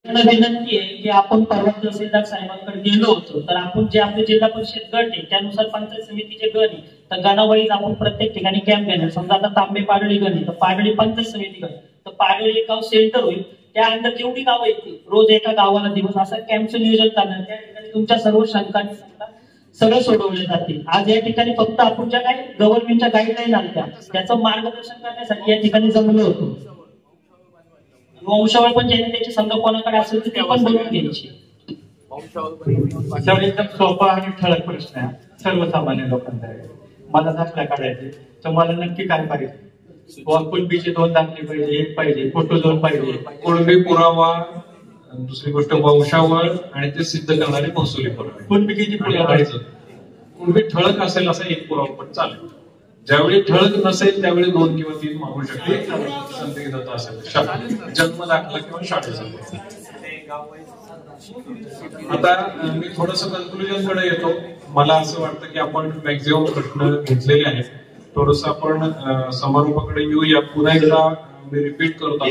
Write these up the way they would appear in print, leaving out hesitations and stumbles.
विनंती आहे की आपण परवा तहसीलदार साहेबांकडे गेलो होतो, तर आपण जे आपले जिल्हा परिषद गट आहे त्यानुसार पंचायत समितीचे गण आहे, तर गणावाईज आपण प्रत्येक ठिकाणी कॅम्प घेणार. समजा आता तांबे पाडळी गण आहे तर पाडळी पंचायत समिती गण, तर पाडळी एक गाव सेंटर होईल, त्या अंदर जेवढी गावं येतील रोज एका गावाला दिवस असं कॅम्पचं नियोजन करणार. त्या ठिकाणी तुमच्या सर्व शंकांनी सगळं सोडवले जातील. आज या ठिकाणी फक्त आपण ज्या काही गव्हर्नमेंटच्या गाईडलाईन आल्या त्याचं मार्गदर्शन करण्यासाठी या ठिकाणी जमलो होतो. वंशावळ पण ज्यांनी त्याची समजा कोणाकडे असेल तर ते पण बनवून घ्यायची. वंशावळ एकदम सोपा आणि ठळक प्रश्न आहे, सर्वसामान्य लोकांचा आहे. मला दाखला काढायचे तर मला नक्की काय पाहिजे? कुणबीचे 2 दाखले पाहिजे, 1 पाहिजे, फोटो 2 पाहिजे, कुणबी पुरावा, दुसरी गोष्ट वंशावळ आणि ते सिद्ध करणारे महसुली पुरावे. कुणबी किती पुरावा? कुणबी ठळक असेल असा 1 पुरावा पण चालेल. ज्यावेळी ठळक नसेल त्यावेळी 2 किंवा 3 मागू शकते. संदिग्धता असेल, जन्म दाखला किंवा शाळेचा. आता मी थोडस कन्क्लुजन कडे येतो. मला असं वाटतं की आपण मॅक्झिमम प्रश्न घेतलेले आहेत. थोडस आपण समारोपाकडे येऊया. पुन्हा एकदा मी रिपीट करतो.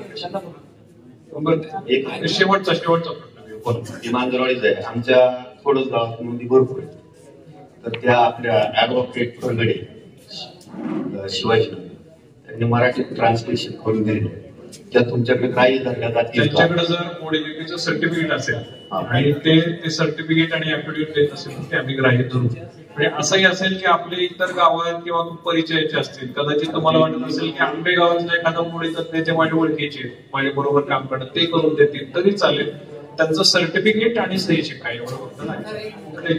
आपण शेवटचा प्रश्न घेऊ. मांजरवाडीच आहे आमच्या थोडंच गावात नोंदी भरपूर आहे, तर त्या आपल्या ऍडव्होकेट प्रगडे शिवाजी त्यांनी मराठी ट्रान्सलेशन करून दिले, त्या तुमच्याकडे काही धरल्या जातील. त्यांच्याकडे जर मोडीलिपीचं सर्टिफिकेट असेल आणि ते सर्टिफिकेट आणि ऍफिडेव्हिट देत असेल तर ते आम्ही ग्राह्य धरू. म्हणजे असंही असेल की आपले इतर गावात किंवा परिचयाचे असतील, कदाचित तुम्हाला वाटत असेल की आंबे गावातल्या एखादा मोडी तज्ञाचे माझ्या ओळखीचे माझ्या बरोबर काम करतात, ते करून देतील तरी चालेल. त्यांचं सर्टिफिकेट आणि सही शिक्का एवढं फक्त नाही.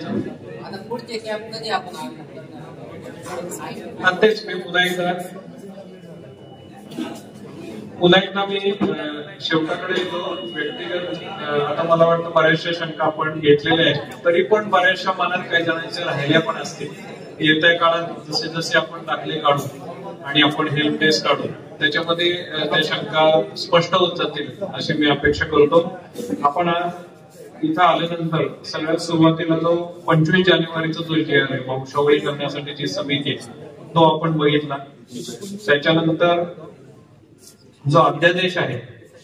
तेच मी पुन्हा एकदा मी शेवटाकडे येतो. व्यक्तिगत आता मला वाटतं बऱ्याचशा शंका आपण घेतलेल्या आहेत, तरी पण बऱ्याचशा मनात काही जणांच्या राहिल्या पण असतील. येत्या काळात जसे जसे आपण दाखले काढू आणि आपण हेल्प डेस्क काढू त्याच्यामध्ये त्या शंका स्पष्ट होत जातील अशी मी अपेक्षा करतो. आपण इथं आल्यानंतर सगळ्यात सुरुवातीला जो 25 जानेवारीचा जो जी आहे वंशावळी करण्यासाठी जी समिती तो आपण बघितला. त्याच्यानंतर जो अध्यादेश आहे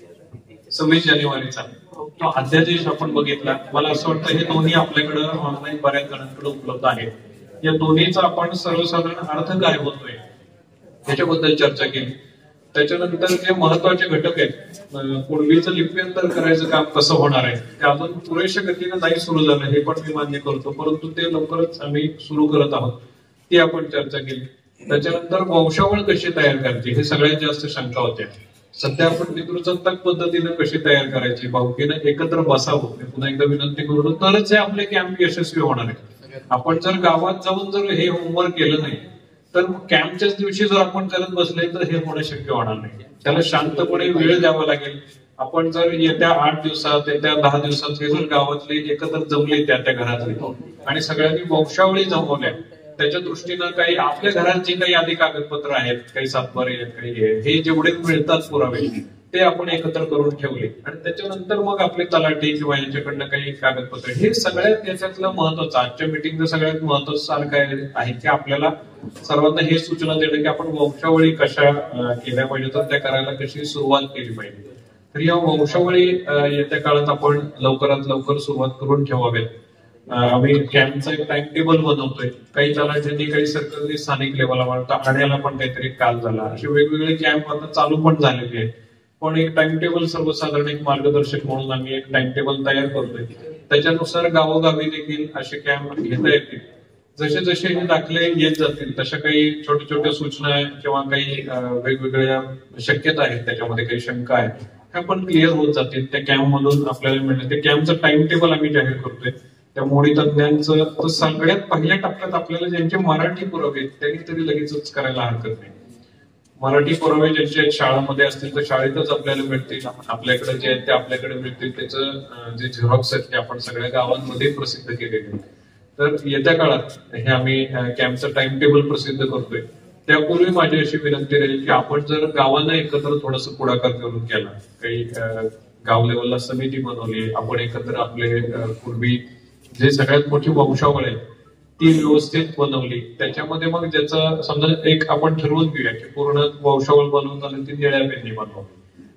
26 जानेवारीचा तो अध्यादेश आपण बघितला. मला असं वाटतं हे दोन्ही आपल्याकडे ऑनलाईन बऱ्याच जणांकडे उपलब्ध आहेत. या दोन्हीचा आपण सर्वसाधारण अर्थ काय होतोय त्याच्याबद्दल चर्चा केली. त्याच्यानंतर जे महत्वाचे घटक आहेत, कुणबीचं लिप्यंतर करायचं काम कसं होणार आहे ते अजून पुरेशा गतीने नाही सुरू झालं हे पण मी मान्य करतो, परंतु ते लवकरच आम्ही सुरू करत आहोत, ती आपण चर्चा केली. त्याच्यानंतर वंशावळ कशी तयार करायची हे सगळ्यात जास्त शंका होत्या. सध्या आपण पितृसत्ताक पद्धतीनं कशी तयार करायची, भावकीनं एकत्र बसावं मी पुन्हा एकदा विनंती करतो, तरच हे आपले कॅम्प यशस्वी होणार आहे. आपण जर गावात जाऊन जर हे होमवर्क केलं नाही तर कॅम्पच्याच दिवशी जर आपण करत बसले तर हे होणं शक्य होणार नाही. त्याला शांतपणे वेळ द्यावा लागेल. आपण जर येत्या 8 दिवसात येत्या 10 दिवसात हे जर गावातले एकत्र जमले त्या घरातले आणि सगळ्यांनी वंशावळी जमवल्या, त्याच्या दृष्टीनं काही आपल्या घरात जे काही आधी कागदपत्र आहेत, काही सातबारे आहेत, काही हे जेवढे मिळतात पुरावे ते आपण एकत्र करून ठेवले आणि त्याच्यानंतर मग आपले तलाठी किंवा यांच्याकडनं काही कागदपत्र, हे सगळ्यात याच्यातलं महत्वाचं आजच्या मिटिंगचं सगळ्यात महत्वाचं सारखं आहे की आपल्याला सर्वांना हे सूचना देणं की आपण वंशावळी कशा केल्या पाहिजे तर त्या करायला कशी सुरुवात केली पाहिजे. तर या वंशावळी येत्या काळात आपण लवकरात लवकर सुरुवात करून ठेवावेत. आम्ही कॅम्पचं एक टाइम टेबल बनवतोय. काही तलाठ्यांनी काही सरकारने स्थानिक लेवलला वाटतं ठाण्याला पण काहीतरी काल झाला, असे वेगवेगळे कॅम्प आता चालू पण झालेले आहेत. पण एक टाइम टेबल सर्वसाधारण एक मार्गदर्शक म्हणून आम्ही एक टाइम टेबल तयार करतोय. त्याच्यानुसार गावोगावी देखील असे कॅम्प घेता येतील. जसे जसे हे दाखले येत जातील तशा काही छोट्या छोट्या सूचना किंवा काही वेगवेगळ्या शक्यता आहेत, त्याच्यामध्ये काही शंका आहेत, त्या पण क्लिअर होत जातील. त्या कॅम्प मधून आपल्याला मिळेल. ते कॅम्पचं टाइम टेबल आम्ही जाहीर करतोय. त्या मोडी तज्ञांचं तर सगळ्यात पहिल्या टप्प्यात आपल्याला ज्यांचे मराठी पुरावे त्यांनी तरी लगेचच करायला हरकत नाही. मराठी पुरावे ज्यांच्या शाळांमध्ये असतील तर शाळेतच आपल्याला मिळतील. आपल्याकडे जे आहेत ते आपल्याकडे मिळतील. त्याचं जे झेरॉक्स आहेत ते आपण सगळ्या गावांमध्ये प्रसिद्ध केलेले. तर येत्या काळात हे आम्ही कॅम्पचं टाइम टेबल प्रसिद्ध करतोय. त्यापूर्वी माझी अशी विनंती राहील की आपण जर गावांना एकत्र थोडंसं पुढाकार करून केला, काही गाव लेवलला समिती बनवली, आपण एकत्र आपले पूर्वी जे सगळ्यात मोठी वंशावळ आहे ती व्यवस्थित बनवली, त्याच्यामध्ये मग ज्याचं समजा एक आपण ठरवून घेऊया की पूर्ण वंशावळ बनवून झालं ती निळ्या पेननी बनवावी.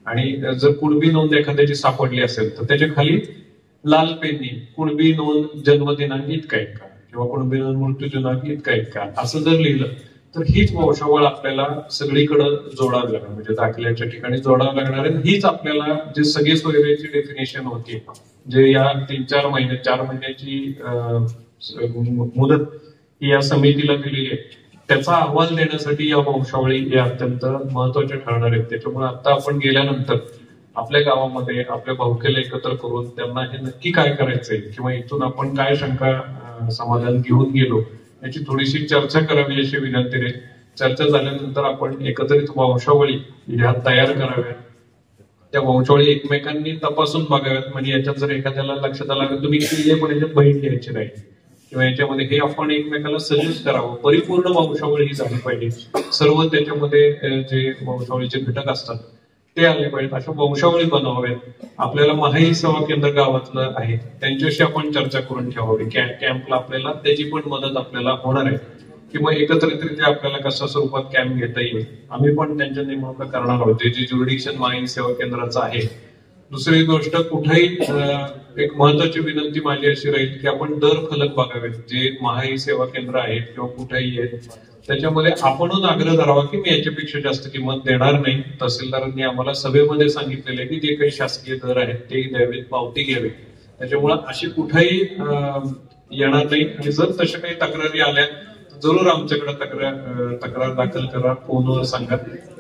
आणि जर कुणबी नोंद एखाद्याची सापडली असेल तर त्याच्या खाली लाल पेननी कुणबी नोंद जन्मदिनांक इतका इतका किंवा कुणबी नोंद मृत्यू दिनांक इतका इतका असं जर लिहिलं तर हीच वंशावळ आपल्याला सगळीकडे जोडावी लागणार, म्हणजे दाखल्याच्या ठिकाणी जोडावं लागणार आहे. हीच आपल्याला जे सगळे सोयऱ्याची डेफिनेशन होती, जे या 4 महिन्याची मुदत ही या समितीला दिलेली आहे, त्याचा अहवाल देण्यासाठी या वंशावळी या अत्यंत महत्वाच्या ठरणार आहेत. त्याच्यामुळे आता आपण गेल्यानंतर आपल्या गावामध्ये आपल्या भाऊकेला एकत्र करून त्यांना हे नक्की काय करायचंय किंवा इथून आपण काय शंका समाधान घेऊन गेलो याची थोडीशी चर्चा करावी अशी विनंती आहे. चर्चा झाल्यानंतर आपण एकत्रित वंशावळी ह्या तयार कराव्यात. त्या वंशावळी एकमेकांनी तपासून बघाव्यात. म्हणजे याच्यात जर एखाद्याला लक्षात आलं तुम्ही केली पण याच्यात बहीण घ्यायची नाही किंवा याच्यामध्ये हे आपण एकमेकाला सजेस्ट करावं. परिपूर्ण वंशावळी ही झाली पाहिजे. सर्व त्याच्यामध्ये जे वंशावळीचे घटक असतात ते आले पाहिजेत. अशा वंशावळी बनवाव्यात. आपल्याला महाई सेवा केंद्र गावातलं आहे त्यांच्याशी आपण चर्चा करून ठेवावी. कॅम्पला आपल्याला त्याची पण मदत आपल्याला होणार आहे किंवा एकत्रितरित्या आपल्याला कशा स्वरूपात कॅम्प घेता येईल आम्ही पण त्यांच्या नेमणुका करणार आहोत, जे ज्युरिडिक्शन महाई सेवा केंद्राचं आहे. दुसरी गोष्ट, कुठेही एक महत्वाची विनंती माझी अशी राहील की आपण दर फलक बघावेत. जे महाई सेवा केंद्र आहेत किंवा कुठेही आहेत त्याच्यामध्ये आपणच आग्रह करावा की मी याच्यापेक्षा जास्त किंमत देणार नाही. तहसीलदारांनी आम्हाला सभेमध्ये सांगितलेले की जे काही शासकीय दर आहेत ते द्यावेत, पावती घ्यावी. त्याच्यामुळे अशी कुठेही येणार नाही. आणि जर तशा काही तक्रारी आल्या जरूर आमच्याकडे तक्रार दाखल करा, फोनवर सांगा.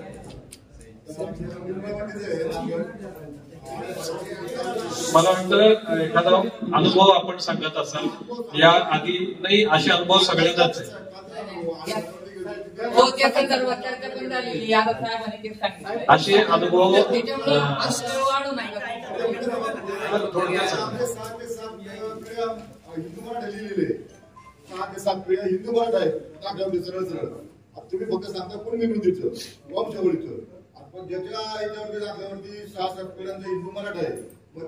मला वाटतं एखादा अनुभव आपण सांगत असाल या आधी नाही, असे अनुभव सगळ्यांनाच आहे. असे अनुभव हिंदू मराठा आहे सरळ सरळ तुम्ही फक्त सांगता कोण निवृत्तीचं वंशावळीचं. आपण ज्याच्या याच्यावरती दाखल्यावरती 6-7 पिढ्यांचा हिंदू मराठा आहे मग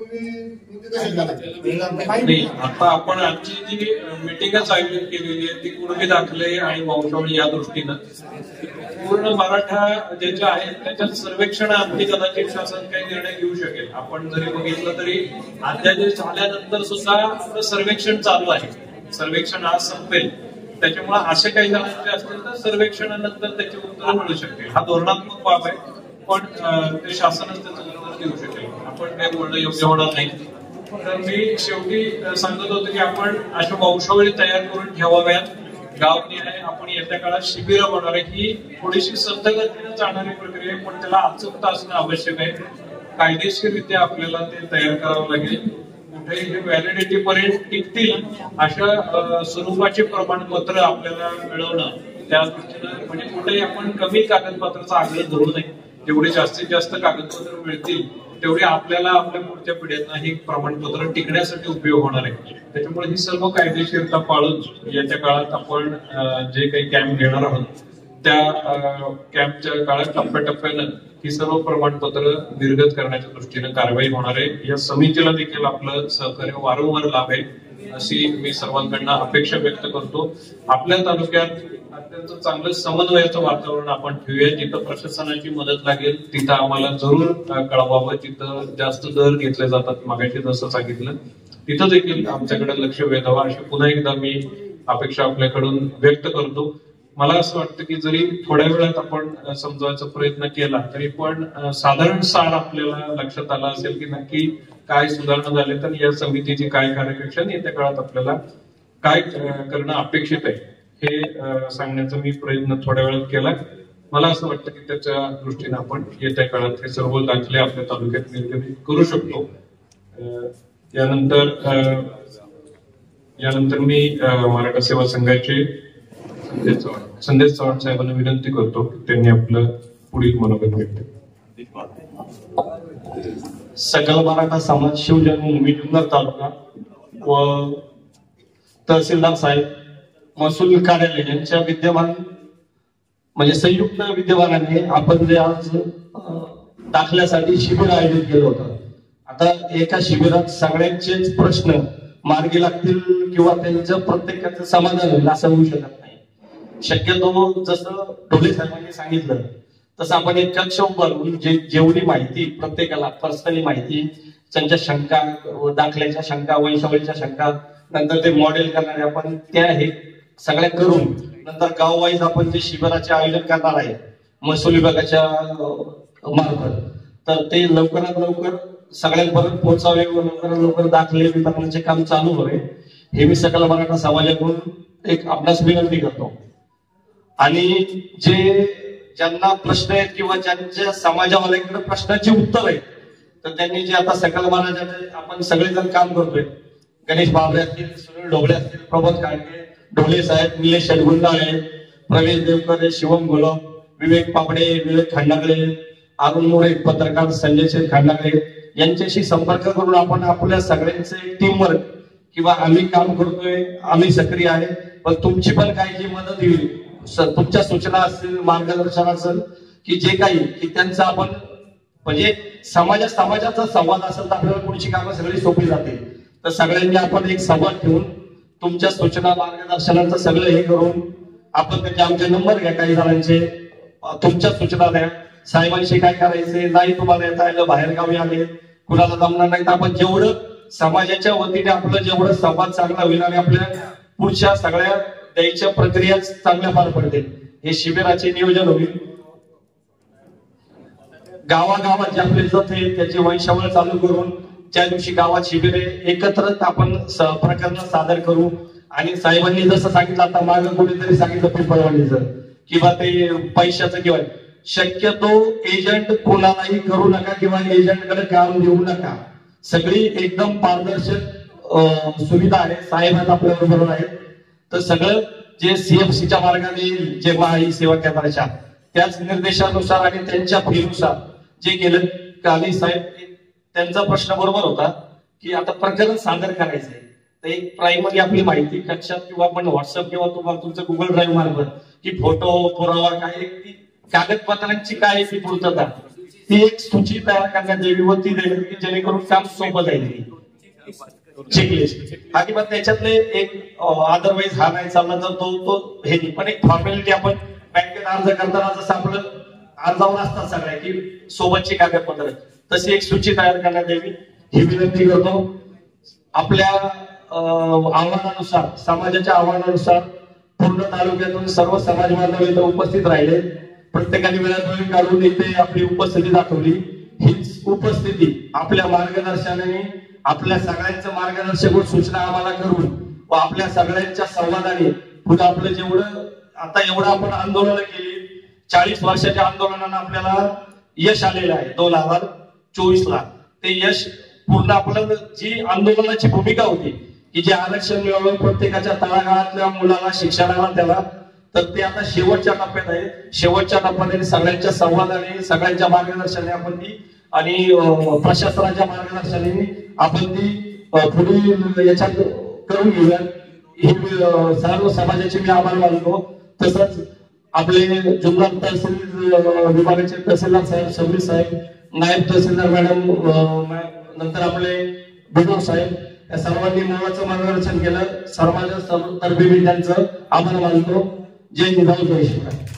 नाही. आता आपण आजची जी मिटिंगच आयोजित केलेली आहे ती कुणबी दाखले आणि वंशावळी या दृष्टीनं पूर्ण मराठा ज्याच्या आहेत त्याच्यात सर्वेक्षणाअंती कदाचित शासन काही निर्णय घेऊ शकेल. आपण जरी बघितलं तरी अध्यादेश झाल्यानंतर सुद्धा सर्वेक्षण चालू आहे. सर्वेक्षण आज संपेल. त्याच्यामुळे असे काही जणांचे असतील तर सर्वेक्षणानंतर त्याची उत्तर मिळू शकते. हा धोरणात्मक बाब आहे पण ते शासनच त्याचं उत्तर देऊ शकेल. आपण काही बोलणं योग्य होणार नाही. तर मी शेवटी सांगत होतो की आपण अशा वंशावळी तयार करून ठेवाव्यात. गावनिहाय आपण येत्या काळात शिबिरं बनवणार आहे. ही थोडीशी संथ गतीने जाणारी प्रक्रिया आहे पण त्याला अचूकता असणं आवश्यक आहे. कायदेशीररित्या आपल्याला ते तयार करावं लागेल. कुठेही हे व्हॅलिडिटी पर्यंत टिकतील अशा स्वरूपाचे प्रमाणपत्र आपल्याला मिळवणं त्या दृष्टीनं म्हणजे कुठेही आपण कमी कागदपत्राचा आग्रह धरू नये. जेवढे जास्तीत जास्त कागदपत्र मिळतील तेवढे आपल्याला आपल्या पुढच्या पिढ्यांना हे प्रमाणपत्र टिकण्यासाठी उपयोग होणार आहे. त्याच्यामुळे ही सर्व कायदेशीरता पाळून याच्या काळात आपण जे काही कॅम्प घेणार आहोत त्या कॅम्पच्या काळात टप्प्याटप्प्यानं ही सर्व प्रमाणपत्र निर्गत करण्याच्या दृष्टीनं कारवाई होणार आहे. या समितीला देखील आपलं सहकार्य वारंवार लाभेल अशी मी सर्वांकडनं अपेक्षा व्यक्त करतो. आपल्या तालुक्यात अत्यंत चांगलं समन्वयाचं वातावरण आपण ठेवूया. जिथं प्रशासनाची मदत लागेल तिथं आम्हाला जरूर कळवावं. जिथं जास्त दर घेतले जातात मागाशी जसं सांगितलं तिथं देखील आमच्याकडे लक्ष वेधावं अशी पुन्हा एकदा मी अपेक्षा आपल्याकडून व्यक्त करतो. मला असं वाटतं की जरी थोड्या वेळात आपण समजायचा प्रयत्न केला तरी पण साधारण सार आपल्याला लक्षात आला असेल की नक्की काय सुधारणा झाले तर या समितीची काय कार्यकक्षण येत्या काळात आपल्याला काय करणं अपेक्षित आहे हे सांगण्याचा मी प्रयत्न थोड्या वेळात केला. मला असं वाटतं की त्याच्या दृष्टीने आपण येत्या काळात हे सर्व दाखले आपल्या तालुक्यात निर्गमित करू शकतो. यानंतर मी मराठा सेवा संघाचे संदेश चव्हाण साहेबांना विनंती करतो त्यांनी आपलं पुढील मनोगत व्यक्त. सकल मराठा समाज शिवजन्मभूमी जुन्नर तालुका व तहसीलदार साहेब महसूल कार्यालय यांच्या विद्यमान म्हणजे संयुक्त विद्यमानाने आपण जे आज दाखल्यासाठी शिबिर आयोजित केलं होतं. आता एका शिबिरात सगळ्यांचेच प्रश्न मार्गी लागतील किंवा त्यांचं प्रत्येकाचं समाधान होईल असं होऊ शकत नाही. शक्यतो जसं ढोले साहेबांनी सांगितलं तसं आपण एक कक्ष उभारून जेवढी माहिती प्रत्येकाला पर्सनली माहिती, त्यांच्या शंका, दाखल्याच्या शंका, वंशावळीच्या शंका, नंतर ते मॉडेल करणारे आपण त्या हे सगळ्या करून नंतर गाव वाईज आपण जे शिबिराचे आयोजन करणार आहे महसूल विभागाच्या मार्फत, तर ते लवकरात लवकर सगळ्यांपर्यंत पोहोचावे व लवकरात लवकर दाखले वितरणाचे काम चालू व्हावे, हे मी सकल मराठा समाजाकडून एक आपणास विनंती करतो. आणि ज्यांना प्रश्न आहेत किंवा ज्यांच्या समाजावाल्याकडे प्रश्नाची उत्तर आहेत, तर त्यांनी जे आता सकल मराठाचे आपण सगळेजण काम करतोय, गणेश बाबरे असतील, सुनील ढोबळे असतील, प्रमोद कांडगे, ढोले साहेब, निलेश शेटगुंडाळे, प्रवेश देवकर, शिवम गुलाब, विवेक पापडे, विवेक खंडागळे, अरुण मोरे पत्रकार, संजय शेठ खंडागळे यांच्याशी संपर्क करून आपण आपल्या सगळ्यांचे टीमवर्क किंवा आम्ही काम करतोय, आम्ही सक्रिय आहे, पण तुमची पण काही जी मदत होईल, तुमच्या सूचना असतील, मार्गदर्शन असेल की जे काही की त्यांचं आपण म्हणजे समाजाचा संवाद असेल तर आपल्याला पुढची कामं सगळी सोपी जातील. तर सगळ्यांनी आपण एक संवाद ठेवून तुमच्या सूचना मार्गदर्शनाचं सगळं हे करून आपण त्याचे आमचे नंबर घ्या, काही जणांचे तुमच्या सूचना द्या, साहेबांशी काय करायचे नाही, तुम्हाला येता आलं, बाहेर गावी आले, कुणाला जमणार नाही, तर आपण जेवढं समाजाच्या वतीने आपलं जेवढं संवाद चांगला होईल आणि आपल्या पुढच्या सगळ्या द्यायच्या प्रक्रिया चांगल्या पार पडतील, हे शिबिराचे नियोजन होईल. गावागावात जे आपले जथे त्याची वंशावळ चालू करून त्या दिवशी गावात शिबिरे एकत्र आपण प्रकरण सादर करू. आणि साहेबांनी जसं सांगितलं आता मागं कोणीतरी सांगितलं पिंपळवाडीचं किंवा ते पैशाचं किंवा शक्यतो एजंट कोणालाही करू नका किंवा एजंटकडे काम देऊ नका. सगळी एकदम पारदर्शक सुविधा आहे. साहेब आपल्या बरोबर आहेत. तर सगळं जे सीएफसीच्या मार्गाने येईल, जे महाई सेवा केंद्राच्या त्याच निर्देशानुसार आणि त्यांच्या फीनुसार जे गेलं काली साहेब त्यांचा प्रश्न बरोबर होता की आता प्रकरण सादर करायचंय तर एक प्रायमरी आपली माहिती कक्षात किंवा आपण व्हॉट्सअप किंवा तुम्हाला तुमचं गुगल ड्राईव्ह मार्फत की फोटो पुरावा काय कागदपत्रांची काय ती पूर्तता ती एक सूची तयार करण्यात यावी व ती देण्यात की जेणेकरून काम सोपं जाईल. चेकलिस्ट हा किंवा त्याच्यातले एक अदरवाईज हा नाही चालला तर तो हे नाही, पण एक फॉर्मॅलिटी आपण बँकेत अर्ज करताना जसं आपलं अर्जावर असतात सगळ्या की सोबतची कागदपत्र तशी एक सूची तयार करण्यात यावी ही विनंती करतो. आपल्या आव्हानानुसार समाजाच्या आव्हानानुसार पूर्ण तालुक्यातून सर्व समाज बांधव इथे उपस्थित राहिले. प्रत्येकाने वेळात वेळ काढून इथे आपली उपस्थिती दाखवली. हीच उपस्थिती आपल्या मार्गदर्शनाने आपल्या सगळ्यांचं मार्गदर्शक सूचना आम्हाला करून व आपल्या सगळ्यांच्या संवादाने पुढे आपलं जेवढं आता एवढं आपण आंदोलनं केली 40 वर्षाच्या आंदोलनानं आपल्याला यश आलेलं आहे 2024 ला. ते यश पूर्ण आपलं जी आंदोलनाची भूमिका होती की जे आरक्षण मिळवलं प्रत्येकाच्या तळागाळातल्या मुलाला शिक्षणाला त्याला तर ते आता शेवटच्या टप्प्यात आहे. शेवटच्या टप्प्यात सगळ्यांच्या संवादाने सगळ्यांच्या मार्गदर्शनाने आपण ती आणि प्रशासनाच्या मार्गदर्शनाने आपण ती पुढील याच्यात करून घेऊया ही सर्व समाजाची मी आभार मानतो. तसंच आपले जुन्नर तहसील विभागाचे तहसीलदार साहेब, शबरी साहेब, नायब तहसीलदार मॅडम, नंतर आपले बिनोद साहेब या सर्वांनी मोलाचं मार्गदर्शन केलं. सर्वांच्या तर्फे मी त्यांचं आभार मानतो. जय जिजाऊ जय शिवराय.